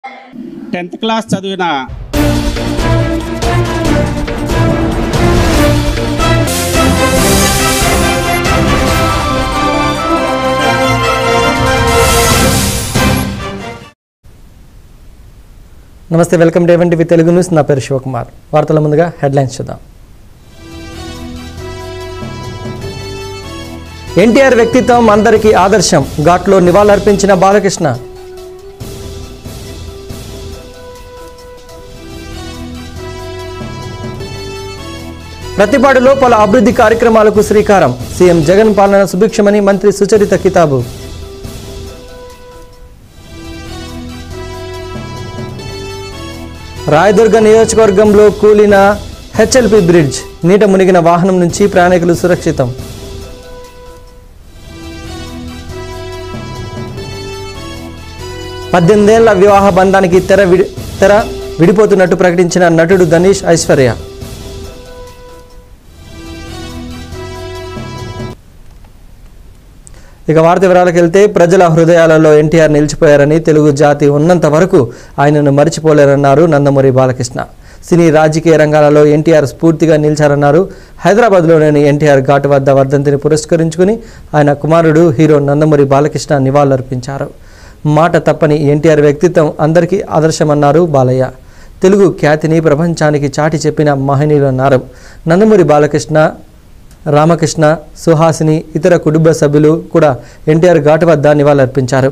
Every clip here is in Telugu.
10th క్లాస్ చదివిన నమస్తే, welcome to even TV Telugu news. నా పేరు శివకుమార్. వార్తల ముందుగా హెడ్లైన్స్ చూద్దాం. ఎన్టీఆర్ వ్యక్తిత్వం అందరికీ ఆదర్శం. ఘాట్లో నివాళులర్పించిన బాలకృష్ణ. ప్రతిపాడులో పలు అభివృద్ధి కార్యక్రమాలకు శ్రీకారం. సీఎం జగన్ పాలన సుభిక్షమని మంత్రి సుచరిత కితాబు. రాయదుర్గ నియోజకవర్గంలో కూలిన హెచ్ఎల్పి బ్రిడ్జ్. నీట మునిగిన వాహనం నుంచి ప్రయాణికులు సురక్షితం. పద్దెనిమిదేళ్ల వివాహ బంధానికి తెర విడిపోతున్నట్టు ప్రకటించిన నటుడు ధనీష్, ఐశ్వర్య. ఇక వార్త వివరాలకు వెళ్తే, ప్రజల హృదయాలలో ఎన్టీఆర్ నిలిచిపోయారని, తెలుగు జాతి ఉన్నంత వరకు ఆయనను మర్చిపోలేరన్నారు నందమూరి బాలకృష్ణ. సినీ రాజకీయ రంగాలలో ఎన్టీఆర్ స్ఫూర్తిగా నిలిచారన్నారు. హైదరాబాద్లోని ఎన్టీఆర్ ఘాట్ వద్ద వర్ధంతిని పురస్కరించుకుని ఆయన కుమారుడు హీరో నందమూరి బాలకృష్ణ నివాళులర్పించారు. మాట తప్పని ఎన్టీఆర్ వ్యక్తిత్వం అందరికీ ఆదర్శమన్నారు బాలయ్య. తెలుగు ఖ్యాతిని ప్రపంచానికి చాటి చెప్పిన మహనీయులు అన్నారు. నందమూరి బాలకృష్ణ, రామకృష్ణ, సుహాసిని, ఇతర కుటుంబ సభ్యులు కూడా ఎన్టీఆర్ ఘాట్ వద్ద నివాళులర్పించారు.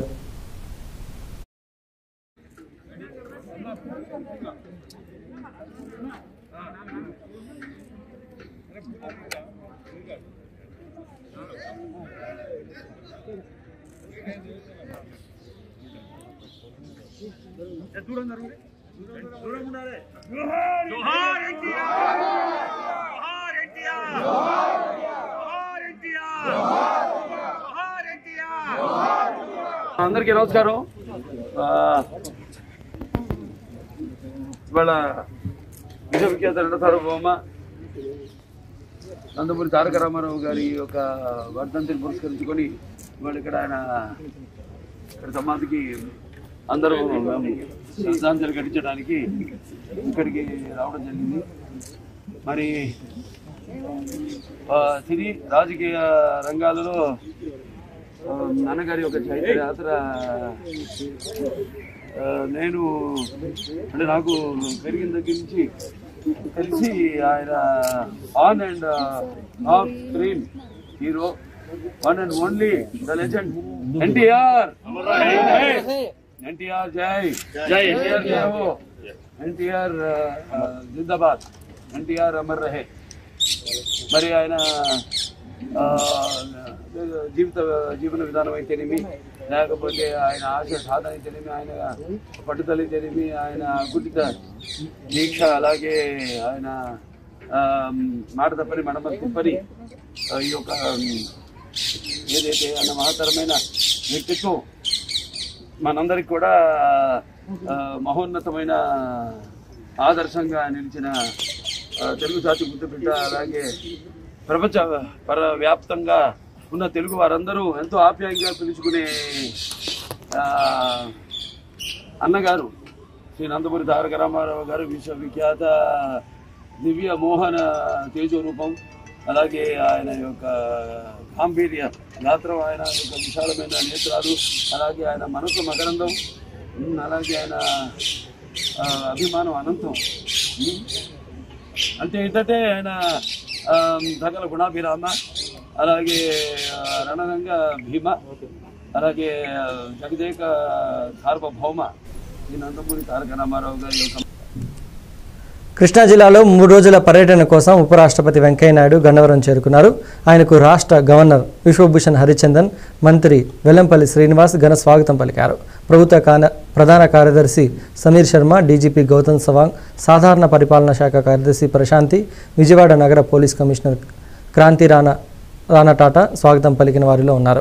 అందరికీ నమస్కారం. ఇవాళ విశ్వవిఖ్యాత నట సార్వభౌమ నందమూరి తారక రామారావు గారి యొక్క వర్ధంతిని పురస్కరించుకొని ఇవాళ ఇక్కడ ఆయన సమాధికి అందరూ శ్రద్ధాంజలి ఘటించడానికి ఇక్కడికి రావడం జరిగింది. మరి సినీ రాజకీయ రంగాలలో నాన్నగారి ఒక చైత్ర యాత్ర నేను అంటే నాకు పెరిగిన దగ్గర నుంచి తెలిసి ఆయన on and off screen hero, one and only the legend NTR. NTR జై జై, ఎన్టీఆర్ జై హో, ఎన్టీఆర్ జిందాబాద్, ఎన్టీఆర్ అమర్ రహే. మరి ఆయన జీవన విధానం అయితేనేమి, లేకపోతే ఆయన ఆశ సాధన అయితేనేమి, ఆయన పట్టుదల అయితేనేమి, ఆయన గుడ్డిత దీక్ష, అలాగే ఆయన మాట తప్పని మడమ తిప్పని ఈ యొక్క ఏదైతే ఆయన మహత్తరమైన వ్యక్తిత్వం మనందరికి కూడా మహోన్నతమైన ఆదర్శంగా నిలిచిన తెలుగు జాతి గుర్తుపెట్ట. అలాగే ప్రపంచ వ్యాప్తంగా ఉన్న తెలుగు వారందరూ ఎంతో ఆప్యాయంగా పిలుచుకునే అన్నగారు శ్రీ నందమూరి తారక రామారావు గారు విశ్వవిఖ్యాత దివ్య మోహన తేజోరూపం. అలాగే ఆయన యొక్క గాంభీర్య గాత్రం, ఆయన యొక్క విశాలమైన నేత్రాలు, అలాగే ఆయన మనసు మకరందం, అలాగే ఆయన అభిమానం అనంతం. అంటే ఏంటంటే ఆయన సకల గుణాభిరామ, అలాగే రణరంగ భీమ, అలాగే జగదేక సార్వభౌమ ఈ నందమూరి తారక రామారావు గారి యొక్క. కృష్ణా జిల్లాలో 3 రోజుల పర్యటన కోసం ఉపరాష్ట్రపతి వెంకయ్యనాయుడు గన్నవరం చేరుకున్నారు. ఆయనకు రాష్ట్ర గవర్నర్ విశ్వభూషణ్ హరిచందన్, మంత్రి వెల్లంపల్లి శ్రీనివాస్ ఘన స్వాగతం పలికారు. ప్రభుత్వ ప్రధాన కార్యదర్శి సమీర్ శర్మ, డీజీపీ గౌతమ్ సవాంగ్, సాధారణ పరిపాలనా శాఖ కార్యదర్శి ప్రశాంతి, విజయవాడ నగర పోలీస్ కమిషనర్ క్రాంతి రాణా టాటా స్వాగతం పలికిన వారిలో ఉన్నారు.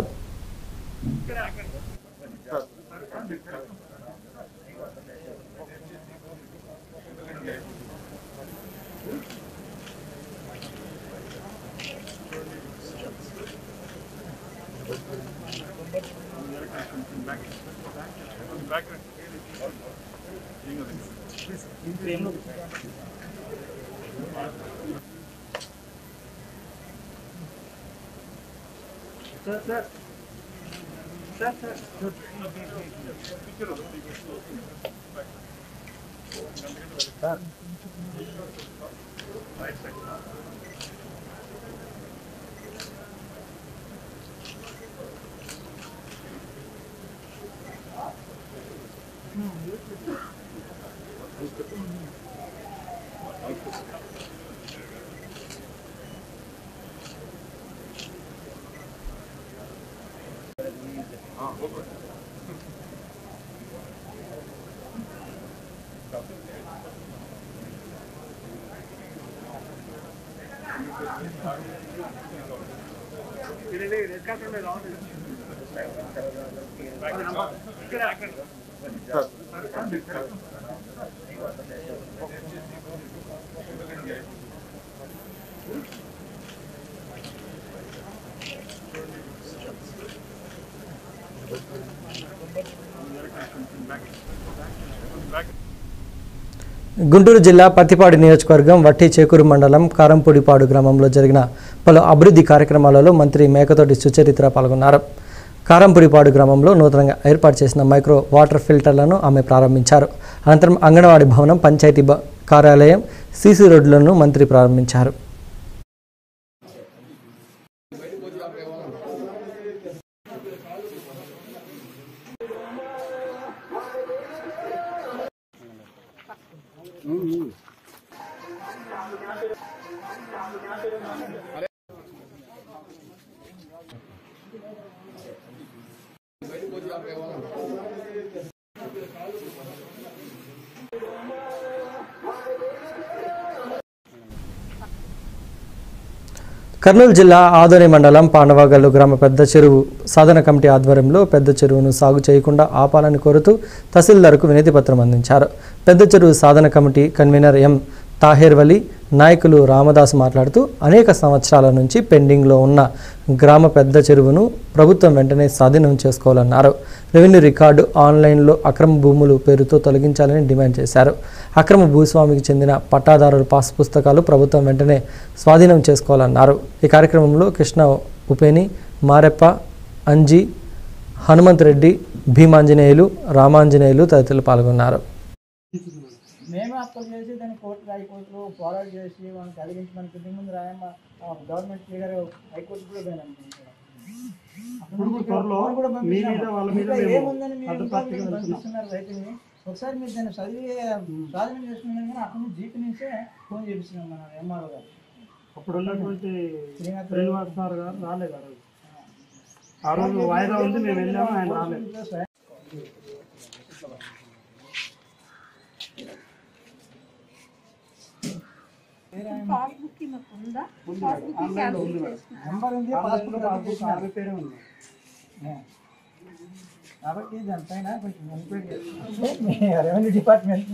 గుంటూరు జిల్లా పత్తిపాడు నియోజకవర్గం వట్టి చేకూరు మండలం కారంపూడిపాడు గ్రామంలో జరిగిన పలు అభివృద్ధి కార్యక్రమాలలో మంత్రి మేకతోటి సుచరిత్ర పాల్గొన్నారు. కారంపూడిపాడు గ్రామంలో నూతనంగా ఏర్పాటు చేసిన మైక్రో వాటర్ ఫిల్టర్లను ఆమె ప్రారంభించారు. అనంతరం అంగన్వాడీ భవనం, పంచాయతీ కార్యాలయం, సీసీ రోడ్లను మంత్రి ప్రారంభించారు. కర్నూలు జిల్లా ఆదోని మండలం పాండవగల్లు గ్రామ పెద్ద చెరువు సాధన కమిటీ ఆధ్వర్యంలో పెద్ద చెరువును సాగు చేయకుండా ఆపాలని కోరుతూ తహసీల్దార్కు వినతి పత్రం అందించారు. పెద్ద చెరువు సాధన committee convener M Taher Vali, నాయకులు రామదాస్ మాట్లాడుతూ అనేక సంవత్సరాల నుంచి పెండింగ్లో ఉన్న గ్రామ పెద్ద చెరువును ప్రభుత్వం వెంటనే స్వాధీనం చేసుకోవాలన్నారు. రెవెన్యూ రికార్డు ఆన్లైన్లో అక్రమ భూములు పేరుతో తొలగించాలని డిమాండ్ చేశారు. అక్రమ భూస్వామికి చెందిన పట్టాదారుల పాస్ పుస్తకాలు ప్రభుత్వం వెంటనే స్వాధీనం చేసుకోవాలన్నారు. ఈ కార్యక్రమంలో కృష్ణ ఉపేని, మారెప్ప, అంజీ, హనుమంత్ రెడ్డి, భీమాంజనేయులు, రామాంజనేయులు తదితరులు పాల్గొన్నారు. మేమే అప్పలు చేసి దాన్ని కోర్టు హైకోర్టు ఫార్వర్డ్ చేసి మనం కలిగించమని ఇంటి ముందు రాయమ్మ గవర్నమెంట్ లీడర్ హైకోర్టు కూడా పోయినాం. ఏముందని మీరు పంపిస్తున్నారు రైతుని. ఒకసారి మీరు దాన్ని చదివి సాధన చేసుకున్నాం కానీ అక్కడ నుంచి జీపీ నుంచే ఫోన్ చేపిస్తున్నాం మన ఎంఆర్ఓ గారు. అప్పుడు ఉన్నటువంటి శ్రీనివాస్ సార్ గారు రాలేదు ఆ రోజు వాయిదా ఉంది, మేము వెళ్ళాము, ఆయన రాలేదు. కాబట్టి దానిపైన కొంచెం రెవెన్యూ డిపార్ట్మెంట్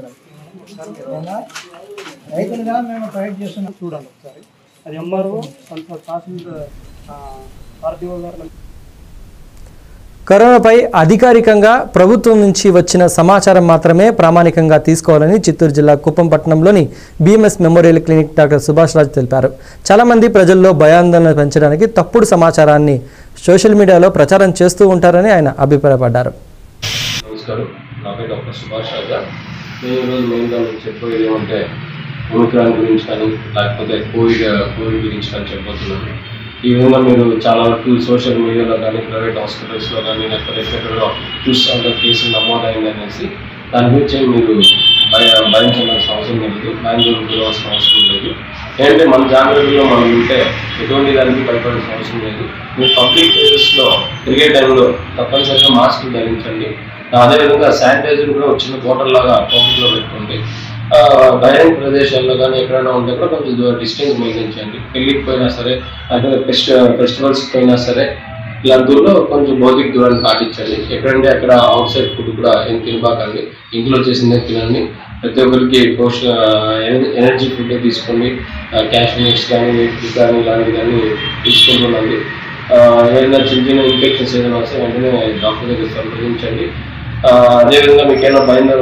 రైతులుగా మేము ప్రొవైడ్ చేస్తున్నాం. చూడాలి ఒకసారి అది ఎంఆర్ఓ తహసీల్దార్ ఆర్డీఓ గారు. కరోనాపై అధికారికంగా ప్రభుత్వం నుంచి వచ్చిన సమాచారం మాత్రమే ప్రామాణికంగా తీసుకోవాలని చిత్తూరు జిల్లా కుప్పం పట్టణంలోని BMS memorial clinic doctor Subhash Raj తెలిపారు. చాలామంది ప్రజల్లో భయాందోళన పెంచడానికి తప్పుడు సమాచారాన్ని సోషల్ మీడియాలో ప్రచారం చేస్తూ ఉంటారని ఆయన అభిప్రాయపడ్డారు. నమస్కారం, నా పేరు డాక్టర్ సుభాష్ రాజ్. నేను ఈరోజు మెయిన్గా మీకు చెప్పేది ఏమంటే ఒమిక్రాన్ గురించి కానీ లేకపోతే కోవిడ్ గురించి కానీ చెప్పబోతున్నాను. ఈ విధంగా మీరు చాలా వరకు సోషల్ మీడియాలో కానీ ప్రైవేట్ హాస్పిటల్స్లో కానీ లేకపోతే ఎక్కడెక్కడో చూస్తుంటే కేసులు నమోదైంది అనేసి దాని గురించి మీరు భయించాల్సిన అవసరం లేదు, భయంగా గురవలసిన అవసరం లేదు. ఏంటంటే మన జాగ్రత్తలో మనం ఉంటే ఎటువంటి దానికి భయపడాల్సిన అవసరం లేదు. మీరు పబ్లిక్ ప్లేసెస్లో తిరిగే టైంలో తప్పనిసరిగా మాస్క్ ధరించండి. అదేవిధంగా శానిటైజర్ కూడా వచ్చిన బాటిల్ లాగా పాకెట్లో పెట్టుకోండి. బహిరంగ ప్రదేశాల్లో కానీ ఎక్కడైనా ఉంటే కూడా కొంచెం డిస్టెన్స్ మెయింటైన్ చేయండి. పెళ్ళికి పోయినా సరే, అదే ఫెస్టివల్స్కి పోయినా సరే ఇలాంటిలో కొంచెం భౌతిక దూరాన్ని పాటించండి. ఎక్కడంటే అక్కడ అవుట్ సైడ్ ఫుడ్ కూడా ఏం తినబాకండి, ఇంట్లో చేసిందే తినండి. ప్రతి ఒక్కరికి ఎనర్జీ ఫుడ్ తీసుకోండి. క్యాష్యూనట్స్ కానీ, వీటి కానీ ఇలాంటివి కానీ తీసుకుంటుండండి. ఏదైనా చిన్న చిన్న ఇన్ఫెక్షన్స్ ఏదైనా వస్తే వెంటనే డాక్టర్ దగ్గర సంప్రదించండి. అదేవిధంగా మీకు ఏమైనా భయంగా ఉంటే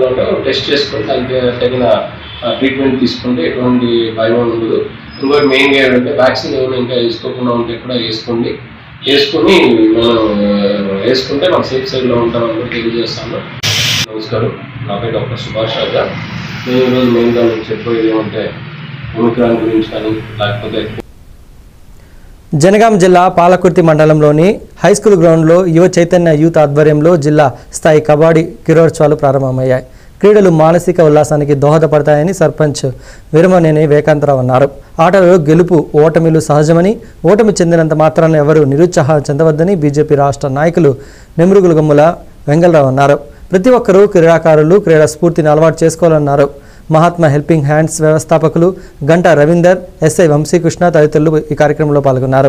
టెస్ట్ చేసుకొని దానికి తగిన ట్రీట్మెంట్ తీసుకుంటే ఎటువంటి భయం ఉండదు. ఇంకోటి మెయిన్గా ఏంటంటే వ్యాక్సిన్ ఏమైనా ఇంకా వేసుకోకుండా ఉంటే కూడా వేసుకొని మనం వేసుకుంటే మనం సేఫ్ సైడ్లో ఉంటామని తెలియజేస్తాను. నమస్కారం, నా పేరు డాక్టర్ సుభాష్ రాజా. నేను ఈరోజు మెయిన్గా మీకు చెప్పేది ఏమంటే ఒమిక్రాన్ గురించి కానీ లేకపోతే జనగాం జిల్లా పాలకుర్తి మండలంలోని హైస్కూల్ గ్రౌండ్లో యువ చైతన్య యూత్ ఆధ్వర్యంలో జిల్లా స్థాయి కబడ్డీ క్రీడోత్సవాలు ప్రారంభమయ్యాయి. క్రీడలు మానసిక ఉల్లాసానికి దోహదపడతాయని సర్పంచ్ వీరమనేని వివేకాంతరావు అన్నారు. ఆటలలో గెలుపు ఓటమిలు సహజమని, ఓటమి చెందినంత మాత్రాన ఎవరూ నిరుత్సాహం చెందవద్దని బీజేపీ రాష్ట్ర నాయకులు నెమ్రుగుల గమ్ముల వెంగళరావు అన్నారు. ప్రతి ఒక్కరూ క్రీడాకారులు క్రీడా స్ఫూర్తిని అలవాటు చేసుకోవాలన్నారు. మహాత్మా హెల్పింగ్ హ్యాండ్స్ వ్యవస్థాపకులు గంటా రవీందర్, ఎస్ఐ వంశీకృష్ణ తదితరులు ఈ కార్యక్రమంలో పాల్గొన్నారు.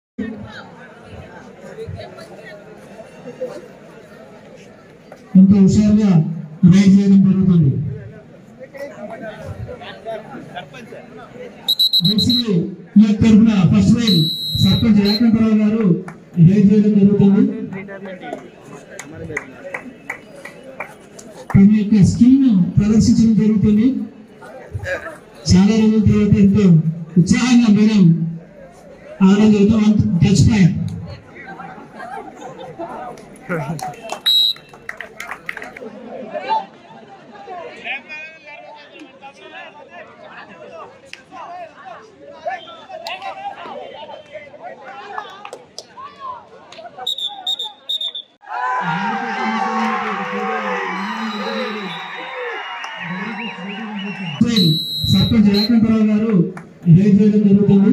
ఎంతో హుషారుగా రైడ్ చేయడం జరుగుతుంది. ఈ తరఫున ఫస్ట్ రైడ్ సర్పంచ్ వివేకాంతరావు గారు రైడ్ చేయడం జరుగుతుంది. తమ యొక్క స్కిల్ ను ప్రదర్శించడం జరుగుతుంది. చాలా రోజుల తర్వాత ఎంతో ఉత్సాహంగా మేడం ఆడడం టచ్ పాయింట్. సర్పంచ్ వివేకాంతరావు గారు రైడ్ చేయడం జరుగుతుంది.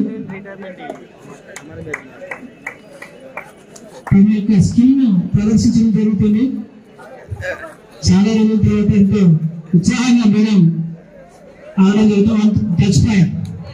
తమ యొక్క స్కిల్ ను ప్రదర్శించడం జరుగుతుంది. చాలా రోజుల తర్వాత ఎంతో ఉత్సాహంగా మేడం ఆడడం టచ్ పాయింట్.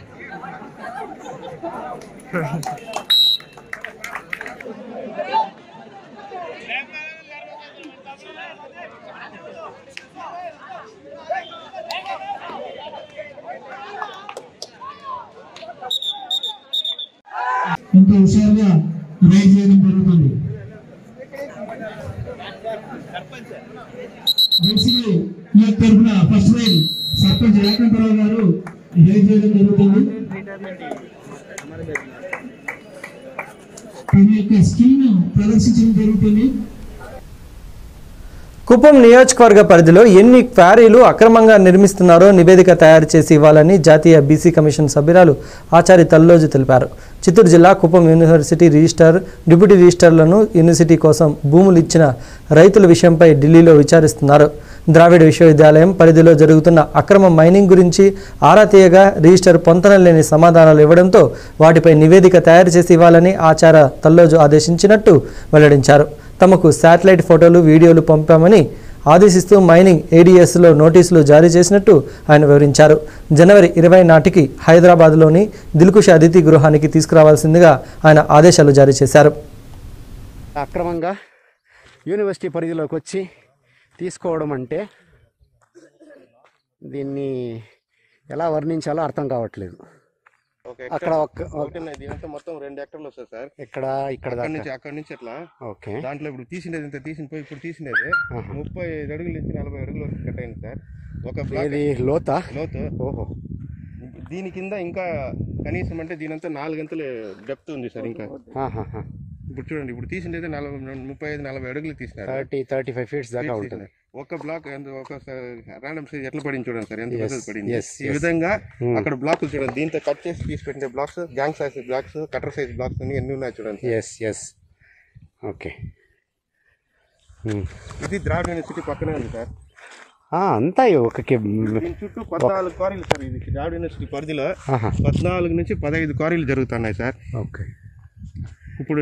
ఎంతో హుషారుగా రైడ్ చేయడం జరుగుతుంది. ఈ తరఫున ఫస్ట్ రైడ్ సర్పంచ్ వివేకాంతరావు గారు రైడ్ చేయడం జరుగుతుంది. తమ యొక్క స్కిల్ ను ప్రదర్శించడం జరుగుతుంది. కుప్పం నియోజకవర్గ పరిధిలో ఎన్ని క్వారీలు అక్రమంగా నిర్మిస్తున్నారో నివేదిక తయారు చేసి ఇవ్వాలని జాతీయ బీసీ కమిషన్ సభ్యురాలు ఆచారి తల్లోజు తెలిపారు. చిత్తూరు జిల్లా కుప్పం యూనివర్సిటీ రిజిస్ట్రార్, డిప్యూటీ రిజిస్ట్రార్లను యూనివర్సిటీ కోసం భూములు ఇచ్చిన రైతుల విషయంపై ఢిల్లీలో విచారిస్తున్నారు. ద్రావిడ విశ్వవిద్యాలయం పరిధిలో జరుగుతున్న అక్రమ మైనింగ్ గురించి ఆరా తీయగా రిజిస్టర్ పొంతనలేని సమాధానాలు ఇవ్వడంతో వాటిపై నివేదిక తయారు చేసి ఇవ్వాలని ఆచార తల్లోజు ఆదేశించినట్టు వెల్లడించారు. తమకు శాటిలైట్ ఫోటోలు, వీడియోలు పంపామని ఆదేశిస్తూ మైనింగ్ ఏడీఎస్లో నోటీసులు జారీ చేసినట్టు ఆయన వివరించారు. జనవరి 20 నాటికి హైదరాబాద్లోని దిల్కుష్ అతిథి గృహానికి తీసుకురావాల్సిందిగా ఆయన ఆదేశాలు జారీ చేశారు. అక్రమంగా యూనివర్సిటీ పరిధిలోకి వచ్చి తీసుకోవడం అంటే దీన్ని ఎలా వర్ణించాలో అర్థం కావట్లేదు. అక్కడ దీంతో మొత్తం 2 హెక్టార్లు వస్తుంది సార్. అక్కడ నుంచి అట్లా ఓకే. దాంట్లో ఇప్పుడు తీసినది ఇంత తీసిపోయి ఇప్పుడు తీసినది 35 అడుగుల నుంచి 40 అడుగుల వరకు కట్ అయింది సార్. ఒక లోతు. ఓహో. దీని కింద ఇంకా కనీసం అంటే దీనంతా 4 గంటలు డెప్త్ ఉంది సార్. ఇంకా ఇప్పుడు చూడండి, ఇప్పుడు తీసినది 35-40 అడుగులు తీసినారు. 30-35 ఫీట్స్ దాకా ఉంటుంది. ఒక బ్లాక్ ఒక రాండమ్ సైజ్ ఎట్లా పడింది చూడండి సార్, ఎంత పెద్దది పడింది. ఈ విధంగా అక్కడ బ్లాక్లు చూడండి, దీంతో కట్ చేసి తీసి పెట్టిన blocks, gang size blocks, cutter size blocks అన్ని ఎన్ని ఉన్నాయి చూడండి. ఓకే. ఇది ద్రావిడ యూనివర్సిటీ పక్కనే ఉంది సార్. అంతా ఒక చుట్టూ 14 క్వారీలు సార్. ఇది ద్రావిడ యూనివర్సిటీ పరిధిలో 14 నుంచి 15 క్వారీలు జరుగుతున్నాయి సార్. ఓకే. ఇప్పుడు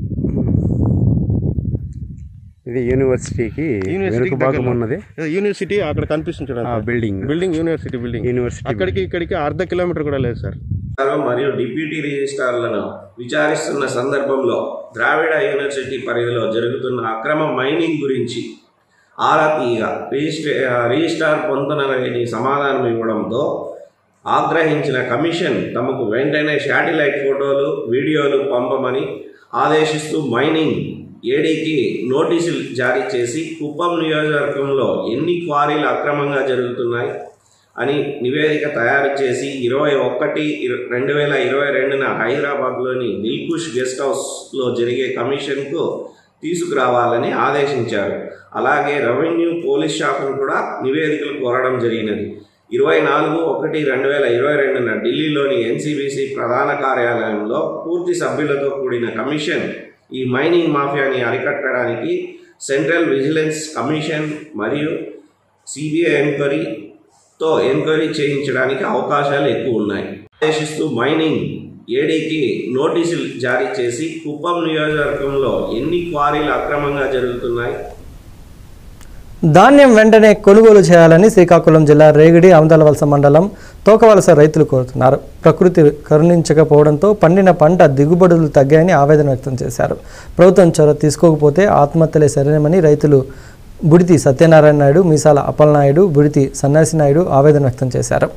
ఇది యూనివర్సిటీకి భాగం ఉన్నది. యూనివర్సిటీ అక్కడ కనిపిస్తుంది చూడండి, బిల్డింగ్ యూనివర్సిటీ బిల్డింగ్. అక్కడికి ఇక్కడికి 1/2 కిలోమీటర్ కూడా లేదు సార్. మరియు డిప్యూటీ రిజిస్ట్రార్లను విచారిస్తున్న సందర్భంలో ద్రావిడ యూనివర్సిటీ పరిధిలో జరుగుతున్న అక్రమ మైనింగ్ గురించి ఆరా తీయగా రిజిస్ట్రార్ పొందనని సమాధానం ఇవ్వడంతో ఆగ్రహించిన కమిషన్ తమకు వెంటనే శాటిలైట్ ఫోటోలు, వీడియోలు పంపమని ఆదేశిస్తూ మైనింగ్ ఏడీకి నోటీసులు జారీ చేసి కుప్పం నియోజకవర్గంలో ఎన్ని క్వారీలు అక్రమంగా జరుగుతున్నాయి అని నివేదిక తయారు చేసి 21/2022న హైదరాబాద్లోని దిల్కుష్ గెస్ట్ హౌస్లో జరిగే కమిషన్కు తీసుకురావాలని ఆదేశించారు. అలాగే రెవెన్యూ పోలీస్ శాఖను కూడా నివేదికలు కోరడం జరిగినది. 24/1/2022న ఢిల్లీలోని ఎన్సీబీసీ ప్రధాన కార్యాలయంలో పూర్తి సభ్యులతో కూడిన కమిషన్ ఈ మైనింగ్ మాఫియాని అరికట్టడానికి సెంట్రల్ విజిలెన్స్ కమిషన్ మరియు సిబిఐ ఎంక్వైరీ చేయించడానికి అవకాశాలు ఎక్కువ ఉన్నాయి. ఆదేశిస్తూ మైనింగ్ ఏడీకి నోటీసులు జారీ చేసి కుప్పం నియోజకవర్గంలో ఎన్ని క్వారీలు అక్రమంగా జరుగుతున్నాయి. ధాన్యం వెంటనే కొనుగోలు చేయాలని శ్రీకాకుళం జిల్లా రేగిడి ఆమదాలవలస మండలం తోకవలస రైతులు కోరుతున్నారు. ప్రకృతి కరుణించకపోవడంతో పండిన పంట దిగుబడులు తగ్గాయని ఆవేదన వ్యక్తం చేశారు. ప్రభుత్వం చొరవ తీసుకోకపోతే ఆత్మహత్యలే సరైనమని రైతులు బుడితి సత్యనారాయణ నాయుడు, మీసాల అప్పలనాయుడు, బుడితి సన్యాసి నాయుడు ఆవేదన వ్యక్తం చేశారు.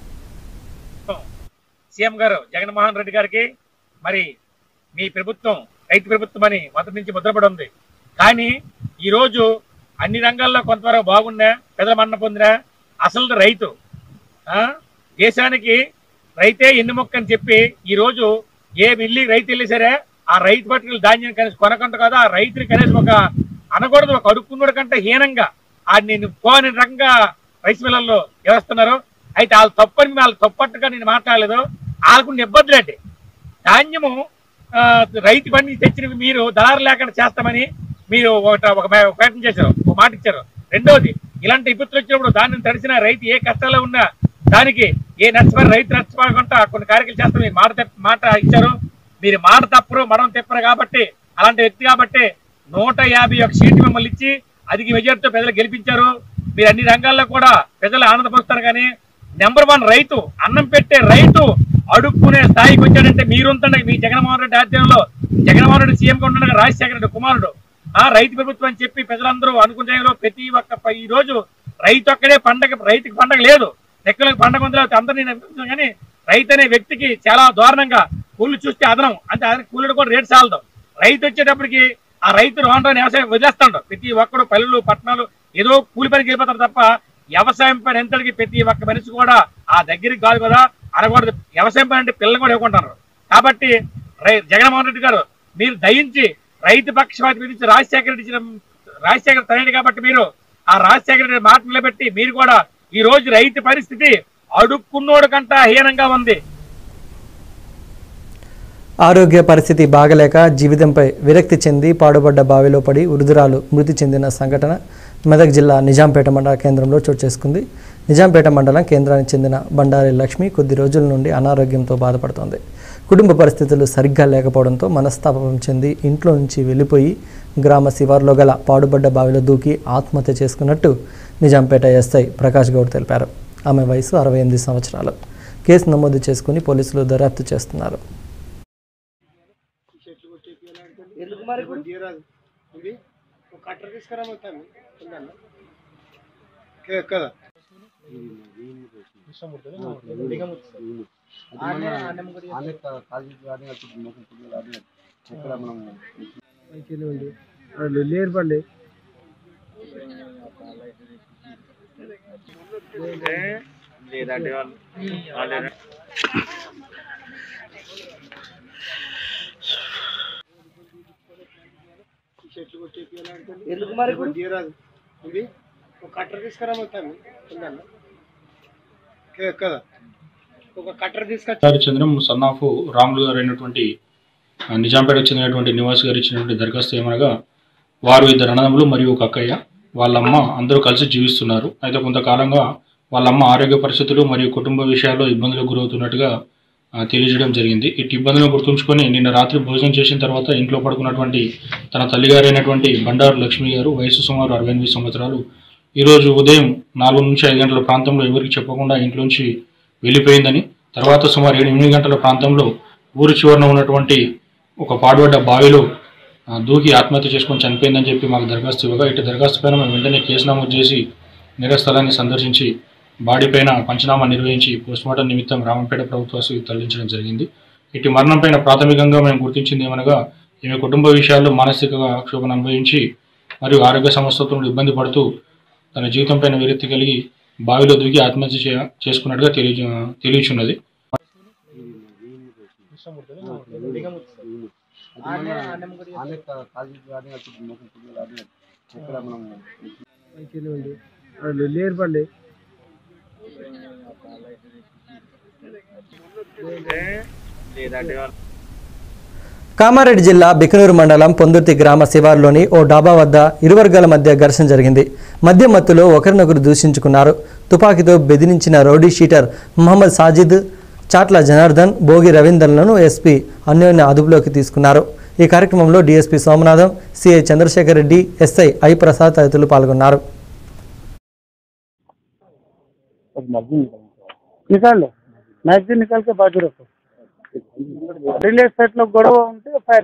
సీఎం గారు జగన్మోహన్ రెడ్డి గారికి మరి మీ ప్రభుత్వం రైతు ప్రభుత్వం అని మొదటి నుంచి ముద్రపడి ఉంది. కానీ ఈరోజు అన్ని రంగాల్లో కొంతవరకు బాగున్నా పెద్దల మన్న పొందినా అసలు రైతు దేశానికి రైతే ఎన్నుముక్క అని చెప్పి ఈరోజు ఏ మిల్లి రైతు వెళ్ళి సరే ఆ రైతు పట్టుకుని ధాన్యం కనీసం కొనకంట కదా, ఆ రైతుని కనీసం ఒక అనకూడదు, ఒక అడుక్కున్నోడి కంటే హీనంగా నేను పోని రకంగా రైస్ మిల్లల్లో వ్యవస్తున్నారు. అయితే వాళ్ళు తప్పని వాళ్ళు తప్పట్టుగా నేను మాట్లాడలేదు. వాళ్ళకు ఇబ్బందులండి. ధాన్యము రైతు బండి తెచ్చిన మీరు దళారు లేకుండా చేస్తామని మీరు ఒక ప్రయత్నం చేశారు, ఒక మాట ఇచ్చారు. రెండోది, ఇలాంటి విపత్తులు వచ్చినప్పుడు ధాన్యం తడిసిన రైతు ఏ కష్టాల్లో ఉన్నా దానికి ఏ నష్టపడి రైతు నష్టపడకుండా కొన్ని కార్యక్రమాలు చేస్తామని మాట ఇచ్చారు. మీరు మాట తప్పరు, మనం తిప్పరు కాబట్టి అలాంటి వ్యక్తి కాబట్టి 151 సీట్లు మిమ్మల్ని ఇచ్చి అధిక మెజార్టీతో ప్రజలు గెలిపించారు. మీరు అన్ని రంగాల్లో కూడా ప్రజలు ఆనందపరుస్తారు. కానీ నెంబర్ 1 రైతు, అన్నం పెట్టే రైతు అడుక్కునే స్థాయికి వచ్చాడంటే మీరుంతండి. మీ జగన్మోహన్ రెడ్డి ఆధ్వర్యంలో జగన్మోహన్ రెడ్డి సీఎంగా ఉండగా రాజశేఖర రెడ్డి కుమారుడు రైతు ప్రభుత్వం అని చెప్పి ప్రజలందరూ అనుకునే ప్రతి ఒక్క ఈ రోజు రైతు ఒక్కడే పండగ, రైతుకి పండగ లేదు, లెక్కలకు పండగ ఉందో అందరినీ కానీ రైతు అనే వ్యక్తికి చాలా దారుణంగా కూలి చూస్తే అదనం అంటే కూలీడు కూడా రేటు చాలదు. రైతు వచ్చేటప్పటికి ఆ రైతు రోండ్రాని వ్యవసాయం వదిలేస్తాడు. ప్రతి ఒక్కడు పల్లెలు పట్టణాలు ఏదో కూలి పనికి వెళ్ళిపోతారు తప్ప వ్యవసాయం పని ఎంతటికి ప్రతి ఒక్క మనిషి కూడా ఆ దగ్గరికి కాదు కదా అనకూడదు. వ్యవసాయం పని అంటే పిల్లలు కూడా ఇవ్వకుంటారు. కాబట్టి జగన్మోహన్ రెడ్డి గారు మీరు దయించి రైతు పక్షపాతి విధించి రాజశేఖర తనయుడు కాబట్టి మీరు ఆ రాజశేఖర రెడ్డి మాట నిలబెట్టి మీరు కూడా ఈ రోజు రైతు పరిస్థితి అడుక్కున్నోడు కంట హీనంగా ఉంది. ఆరోగ్య పరిస్థితి బాగలేక జీవితంపై విరక్తి చెంది పాడుబడ్డ బావిలో పడి వృద్ధురాలు మృతి చెందిన సంఘటన మెదక్ జిల్లా నిజాంపేట మండల కేంద్రంలో చోటు చేసుకుంది. నిజాంపేట మండలం కేంద్రానికి చెందిన బండారి లక్ష్మి కొద్ది రోజుల నుండి అనారోగ్యంతో బాధపడుతోంది. కుటుంబ పరిస్థితులు సరిగ్గా లేకపోవడంతో మనస్తాపం చెంది ఇంట్లో నుంచి వెళ్ళిపోయి గ్రామ శివార్లో గల పాడుబడ్డ బావిలో దూకి ఆత్మహత్య చేసుకున్నట్టు నిజాంపేట ఎస్ఐ ప్రకాష్ గౌడ్ తెలిపారు. ఆమె వయసు 68 సంవత్సరాలు. కేసు నమోదు చేసుకుని పోలీసులు దర్యాప్తు చేస్తున్నారు. లేర్పండి లేదంటే కట్టర్ తీసుకురామవుతాను కదా ఒక కట్టర్ తీసుకొచ్చి చంద్రం సన్నాఫ్ రాములు గారు అయినటువంటి నిజాంపేటకు చెందినటువంటి నివాస్ గారు ఇచ్చినటువంటి దరఖాస్తు ఏమనగా వారు 2 అన్నదమ్ములు మరియు ఒక అక్కయ్య వాళ్ళమ్మ అందరూ కలిసి జీవిస్తున్నారు. అయితే కొంతకాలంగా వాళ్ళమ్మ ఆరోగ్య పరిస్థితులు మరియు కుటుంబ విషయాల్లో ఇబ్బందులకు గురవుతున్నట్టుగా తెలియజేయడం జరిగింది. ఇటు ఇబ్బందులను గుర్తుంచుకొని నిన్న రాత్రి భోజనం చేసిన తర్వాత ఇంట్లో పడుకున్నటువంటి తన తల్లిగారైనటువంటి బండారు లక్ష్మి గారు వయసు సుమారు 68 సంవత్సరాలు ఈరోజు ఉదయం 4 నుంచి 5 గంటల ప్రాంతంలో ఎవరికి చెప్పకుండా ఇంట్లోంచి వెళ్ళిపోయిందని, తర్వాత సుమారు 7-8 గంటల ప్రాంతంలో ఊరు చివరన ఉన్నటువంటి ఒక పాడుబడ్డ బావిలో దూకి ఆత్మహత్య చేసుకొని చనిపోయిందని చెప్పి మాకు దరఖాస్తు ఇవ్వగా ఇటు దరఖాస్తు పైన మేము వెంటనే కేసు నమోదు చేసి నేర స్థలాన్ని సందర్శించి బాడీ పైన పంచనామా నిర్వహించి పోస్టుమార్టం నిమిత్తం రామంపేట ప్రభుత్వ ఆసుపత్రికి తరలించడం జరిగింది. ఇటు మరణం పైన ప్రాథమికంగా మేము గుర్తించింది ఏమనగా ఈమె కుటుంబ విషయాల్లో మానసిక క్షోభను అనుభవించి మరియు ఆరోగ్య సమస్యలతో ఇబ్బంది పడుతూ తన జీవితం పైన విరక్తి కలిగి బావిలో దూకి ఆత్మహత్య చేసుకున్నట్టుగా తెలియచున్నది. కామారెడ్డి జిల్లా బికనూరు మండలం పొందుర్తి గ్రామ శివారులోని ఓ డాబా వద్ద ఇరు వర్గాల మధ్య ఘర్షణ జరిగింది. మద్యం మత్తులో ఒకరినొకరు దూషించుకున్నారు. తుపాకీతో బెదిరించిన రౌడీ షీటర్ మహమ్మద్ సాజిద్, చాట్ల జనార్దన్, భోగి రవీందర్లను ఎస్పీ అన్యోన్య అదుపులోకి తీసుకున్నారు. ఈ కార్యక్రమంలో DSP Somanatham, CI Chandrasekhar Reddy, SI I Prasad తదితరులు పాల్గొన్నారు. मैगजीन निकाल के बाजू रखो। रियल एस्टेट లో గొడవ ఉంటే ఫైర్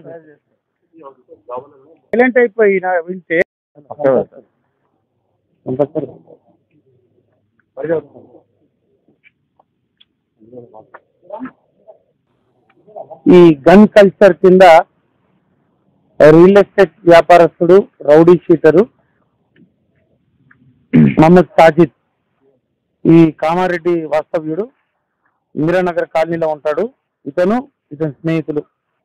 సైలెంట్ అయిపోయి నా వింటే ఈ గన్ కల్చర్ కింద రియల్ ఎస్టేట్ వ్యాపారస్తుడు రౌడీ షీటరు మహమ్మద్ సాజిద్ ఈ కామారెడ్డి వాస్తవ్యుడు ఇందిరానగర్ కాలనీలో ఉంటాడు. ఇతని స్నేహితులు.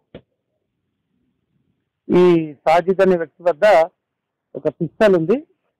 ఈ సాజిద్ అనే వ్యక్తి వద్ద ఒక పిస్టల్ ఉంది.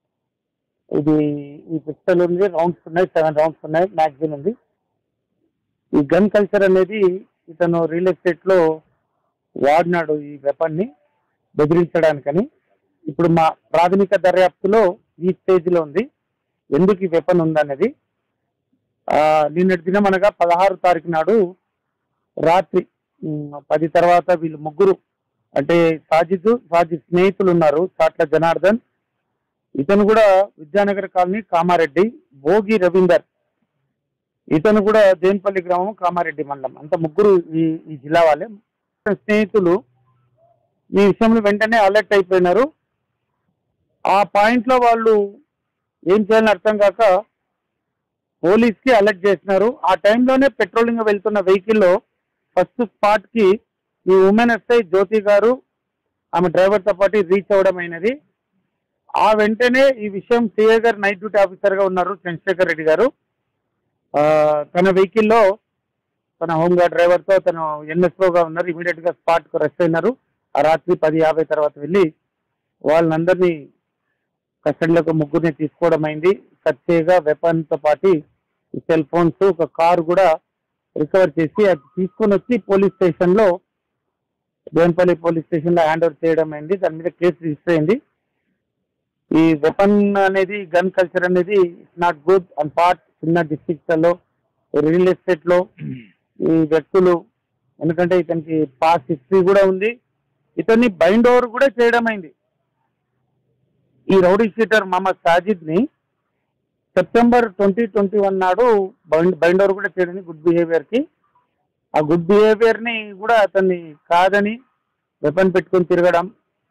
ఈ పిస్టల్ ఉంది, రౌండ్స్ ఉన్నాయి, 7 రౌండ్స్ ఉన్నాయి, మ్యాగజైన్ ఉంది. ఈ గన్ కల్చర్ అనేది ఇతను రియల్ ఎస్టేట్ లో వాడినాడు ఈ వెపన్ ని బెదిరించడానికని. ఇప్పుడు మా ప్రాథమిక దర్యాప్తులో ఈ స్టేజ్ లో ఉంది ఎందుకు ఈ వెపన్ ఉందనేది. నిన్నటి దినం అనగా 16 తారీఖు నాడు రాత్రి 10 తర్వాత వీళ్ళు ముగ్గురు అంటే సాజిద్ స్నేహితులు ఉన్నారు. చాట్ల జనార్దన్, ఇతను కూడా విద్యానగర్ కాలనీ కామారెడ్డి, భోగి రవీందర్, ఇతను కూడా దేన్పల్లి గ్రామం కామారెడ్డి మండలం, అంత ముగ్గురు ఈ జిల్లా వాళ్ళే స్నేహితులు. ఈ విషయంలో వెంటనే అలర్ట్ అయిపోయినారు. ఆ పాయింట్ లో వాళ్ళు ఏం చేయాలని అర్థం కాక పోలీస్ కి అలర్ట్ చేసినారు. ఆ టైంలోనే పెట్రోలింగ్ వెళ్తున్న వెహికల్లో ఫస్ట్ స్పాట్ కి ఈ ఉమెన్ ఎస్ఐ జ్యోతి గారు ఆమె డ్రైవర్ తో పాటు రీచ్ అవ్వడం అయినది. ఆ వెంటనే ఈ విషయం సిఐ గారు నైట్ డ్యూటీ ఆఫీసర్ గా ఉన్నారు చంద్రశేఖర్ రెడ్డి గారు. తన వెహికల్లో తన హోంగార్డ్ డ్రైవర్ తో తను ఎన్ఎస్ఓ గా ఉన్నారు. ఇమీడియట్ గా స్పాట్ కు రెస్ట్ అయినారు. ఆ రాత్రి 10:50 తర్వాత వెళ్ళి వాళ్ళందరినీ కస్టడీలోకి ముగ్గురిని తీసుకోవడం అయింది. సత్యగా వెపన్ తో పాటు సెల్ ఫోన్స్, ఒక కారు కూడా రికవర్ చేసి అది తీసుకొని వచ్చి పోలీస్ స్టేషన్ లో దేవనపల్లి పోలీస్ స్టేషన్ లో హ్యాండ్ ఓవర్ చేయడం అయింది. దాని మీద కేసు రిజిస్టర్ అయింది. ఈ వెపన్ అనేది గన్ కల్చర్ అనేది it's not good and part చిన్న డిస్ట్రిక్ట్స్ లో రియల్ ఎస్టేట్ లో ఈ వ్యక్తులు, ఎందుకంటే ఇతనికి పాస్ట్ హిస్టరీ కూడా ఉంది, ఇతన్ని బైండ్ ఓవర్ కూడా చేయడం అయింది. ఈ రౌడీ షీటర్ మహమ్మద్ సాజిద్ ని సెప్టెంబర్ 2021 నాడు బైండ్ ఓవర్ కూడా చేయడం గుడ్ బిహేవియర్ కి. ఆ గుడ్ బిహేవియర్ ని కూడా అతన్ని కాదని వెపన్ పెట్టుకొని తిరగడం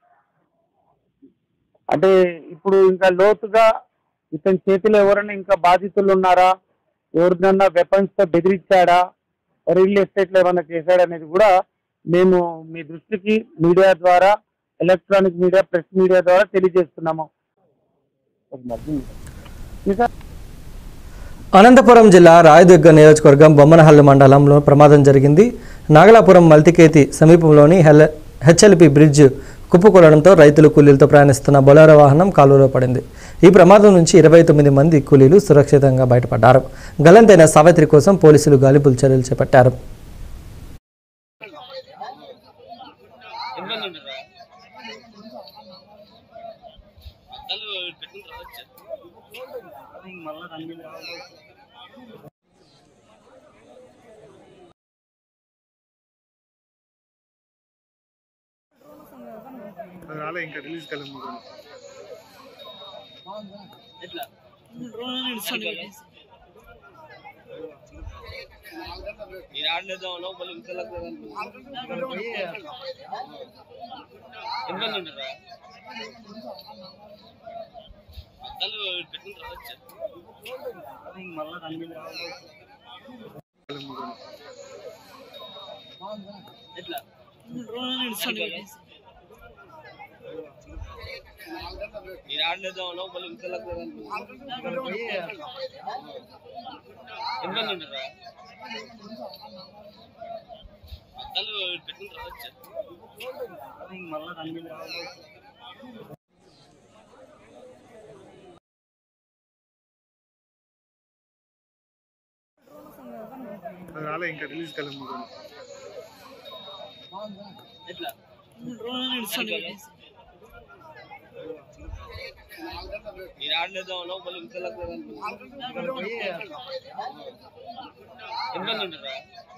అంటే ఇప్పుడు ఇంకా లోతుగా ఇతని చేతిలో ఎవరైనా ఇంకా బాధితులు ఉన్నారా, ఎవరినన్నా వెపన్స్ తో బెదిరించాడా, రియల్ ఎస్టేట్ లో ఏమన్నా చేశాడనేది కూడా మేము మీ దృష్టికి మీడియా ద్వారా, ఎలక్ట్రానిక్ మీడియా, ప్రెస్ మీడియా ద్వారా తెలియజేస్తున్నాము. అనంతపురం జిల్లా రాయదుర్గ నియోజకవర్గం బొమ్మనహల్లి మండలంలో ప్రమాదం జరిగింది. నాగలాపురం మల్తికేతి సమీపంలోని హెచ్ఎల్పి బ్రిడ్జ్ కుప్పకూలడంతో రైతులు కూలీలతో ప్రయాణిస్తున్న బొలెరో వాహనం కాలువలో పడింది. ఈ ప్రమాదం నుంచి 29 మంది కూలీలు సురక్షితంగా బయటపడ్డారు. గల్లంతైన సావిత్రి కోసం పోలీసులు గాలింపు చర్యలు చేపట్టారు. ఇంకా రిలీజ్ కలము ఎట్లా మీరు ఆడలేదా లోపల ఎంత ఉండరా అసలు పెట్టుకుని రావచ్చు మళ్ళా ఎట్లా మీరు ఆడలేదామో మళ్ళీ ఇంతలకు పోయి ఎంతమంది ఉంటారా అసలు పెట్టుకుని రావచ్చు మళ్ళీ దాని మీద రావాలి రాలే ఇంకా రిలీజ్ కలము ఎట్లా మీరు ఆడలేదామో మళ్ళీ ఇంతలకు పోయి ఎంతమంది ఉంటారా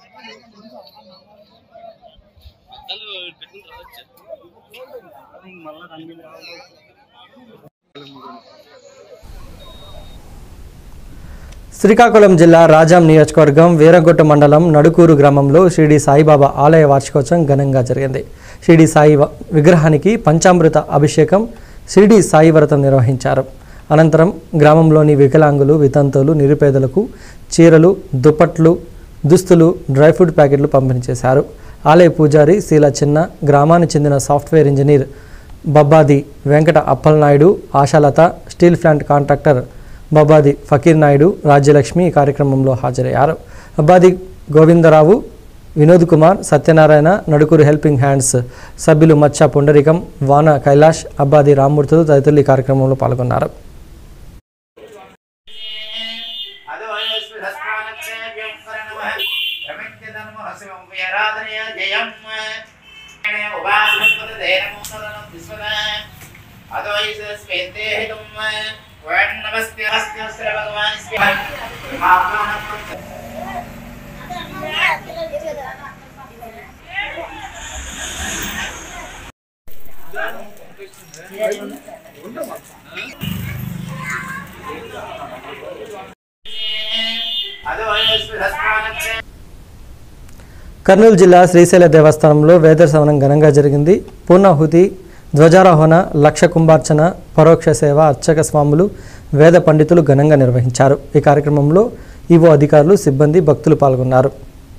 అసలు పెట్టుకుని రావచ్చు మళ్ళీ దాని మీద రావాలి శ్రీకాకుళం జిల్లా రాజాం నియోజకవర్గం వీరగొట్ట మండలం నడుకూరు గ్రామంలో షిరిడి సాయిబాబా ఆలయ వార్షికోత్సవం ఘనంగా జరిగింది. షిరిడి సాయి విగ్రహానికి పంచామృత అభిషేకం, షిరిడి సాయి వ్రతం నిర్వహించారు. అనంతరం గ్రామంలోని వికలాంగులు, వితంతువులు, నిరుపేదలకు చీరలు, దుప్పట్లు, దుస్తులు, డ్రై ఫ్రూట్ ప్యాకెట్లు పంపిణీ చేశారు. ఆలయ పూజారి శీల చిన్న, గ్రామానికి చెందిన software engineer Babbadi Venkata Appalanaidu, Ashalatha, steel plant contractor Babbadi Fakir Naidu, Rajyalakshmi ఈ కార్యక్రమంలో హాజరయ్యారు. అబ్బాది గోవిందరావు, వినోద్ కుమార్, సత్యనారాయణ, నడుకూరు హెల్పింగ్ హ్యాండ్స్ సభ్యులు మచ్చ పుండరికం, వాన కైలాష్, అబ్బాది రామ్మూర్తులు తదితరులు ఈ కార్యక్రమంలో పాల్గొన్నారు. नमस्ते भगवान కర్నూలు జిల్లా శ్రీశైల దేవస్థానంలో వేదశ్రవణం ఘనంగా జరిగింది. పూర్ణాహుతి, ధ్వజారోహణ, లక్ష కుంభార్చన, పరోక్ష సేవ, అర్చక స్వాములు, వేద పండితులు ఘనంగా నిర్వహించారు. ఈ కార్యక్రమంలో ఈవో అధికారులు, సిబ్బంది, భక్తులు పాల్గొన్నారు.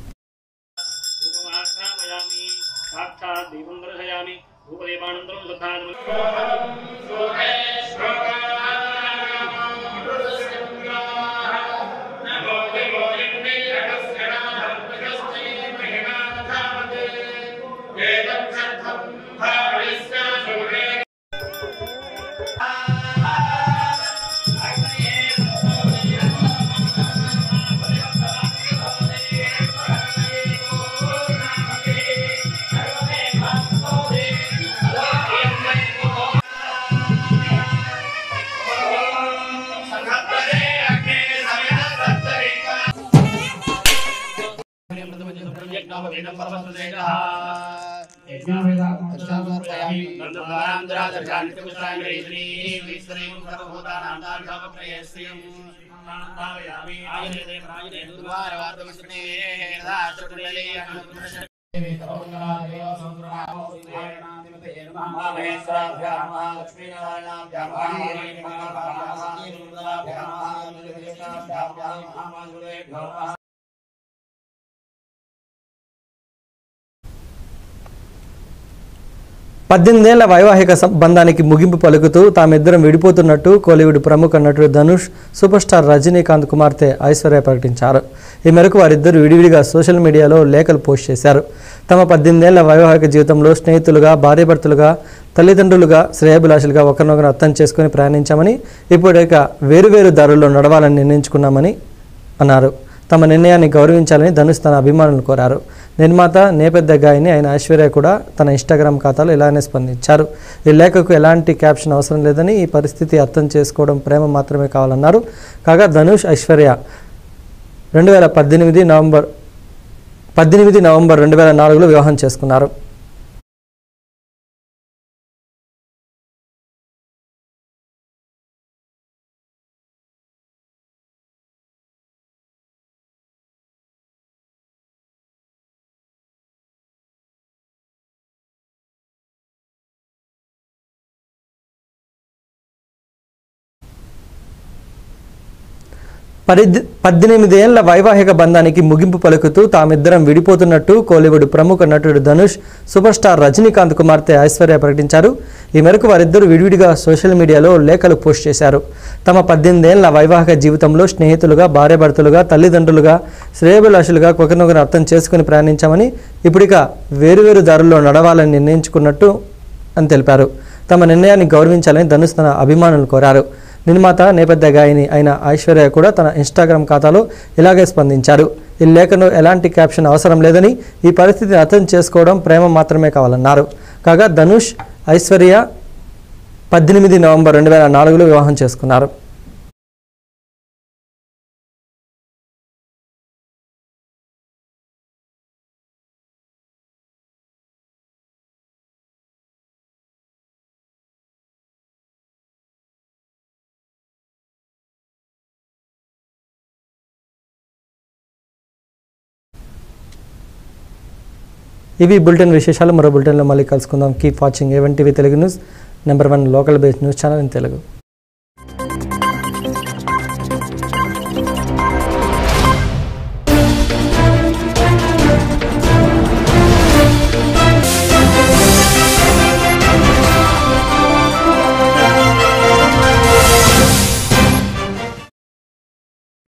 పద్దెనిమిదేళ్ల వైవాహిక సంబంధానికి ముగింపు పలుకుతూ తామిద్దరం విడిపోతున్నట్టు కోలీవుడ్ ప్రముఖ నటుడు ధనుష్, సూపర్ స్టార్ రజనీకాంత్ కుమార్తె ఐశ్వర్య ప్రకటించారు. ఈ మేరకు వారిద్దరూ విడివిడిగా సోషల్ మీడియాలో లేఖలు పోస్ట్ చేశారు. తమ 18 వైవాహిక జీవితంలో స్నేహితులుగా, భార్యాభర్తలుగా, తల్లిదండ్రులుగా, శ్రేయాభిలాషులుగా ఒకరినొకరు అర్థం చేసుకుని ప్రయాణించామని, ఇప్పటిక వేరువేరు దారుల్లో నడవాలని నిర్ణయించుకున్నామని అన్నారు. తమ నిర్ణయాన్ని గౌరవించాలని ధనుష్ తన అభిమానులను కోరారు. నిర్మాత, నేపథ్య గాయని అయిన ఐశ్వర్య కూడా తన ఇన్స్టాగ్రామ్ ఖాతాలో ఇలానే స్పందించారు. ఈ లేఖకు ఎలాంటి క్యాప్షన్ అవసరం లేదని, ఈ పరిస్థితి అర్థం చేసుకోవడం ప్రేమ మాత్రమే కావాలన్నారు. కాగా ధనుష్, ఐశ్వర్య 18 నవంబర్ 2004లో వివాహం చేసుకున్నారు. 18 ఏళ్ల వైవాహిక బంధానికి ముగింపు పలుకుతూ తామిద్దరం విడిపోతున్నట్టు కోలీవుడ్ ప్రముఖ నటుడు ధనుష్ సూపర్ స్టార్ రజనీకాంత్ కుమార్తె ఐశ్వర్య ప్రకటించారు. ఈ మేరకు వారిద్దరూ విడివిడిగా సోషల్ మీడియాలో లేఖలు పోస్ట్ చేశారు. తమ 18 ఏళ్ల వైవాహిక జీవితంలో స్నేహితులుగా, భార్యాభర్తలుగా, తల్లిదండ్రులుగా, శ్రేయోభిలాషులుగా ఒకరినొకరు అర్థం చేసుకుని ప్రయాణించామని ఇప్పుడిక వేరువేరు దారుల్లో నడవాలని నిర్ణయించుకున్నట్టు అని తెలిపారు. తమ నిర్ణయాన్ని గౌరవించాలని ధనుష్ తన అభిమానులు కోరారు. నిర్మాత, నేపథ్య గాయని అయిన ఐశ్వర్య కూడా తన ఇన్స్టాగ్రామ్ ఖాతాలో ఇలాగే స్పందించారు. ఈ లేఖను ఎలాంటి క్యాప్షన్ అవసరం లేదని, ఈ పరిస్థితిని అర్థం చేసుకోవడం ప్రేమ మాత్రమే కావాలన్నారు. కాగా ధనుష్, ఐశ్వర్య 18 నవంబర్ 2004లో వివాహం చేసుకున్నారు. ఇవి బులెటిన్ విశేషాలు. మరో బులెటిన్లో మళ్ళీ కలుసుకుందాం. Keep watching A1 TV Telugu news, #1 local based news channel in Telugu.